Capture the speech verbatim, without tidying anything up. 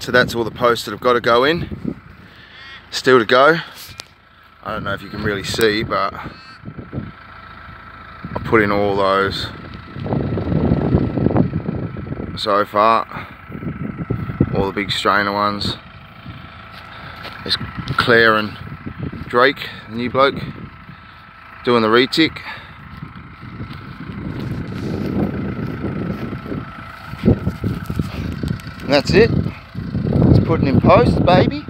So that's all the posts that have got to go in. Still to go. I don't know if you can really see, but I put in all those so far. All the big strainer ones. There's Claire and Drake, the new bloke, doing the retick. And that's it. It's putting in post, baby.